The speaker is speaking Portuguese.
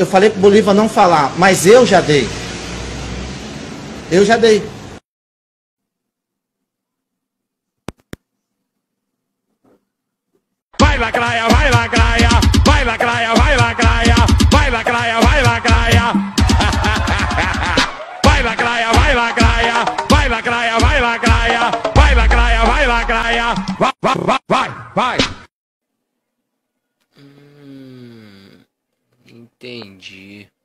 eu falei pro Bolívar não falar, mas eu já dei. Eu já dei. Vai lacraia, vai lacraia, vai lacraia, vai lacraia, vai lacraia, vai lacraia. Vai lacraia, vai lacraia, vai lacraia, vai lacraia, vai lacraia, vai lacraia. Vai. Entendi.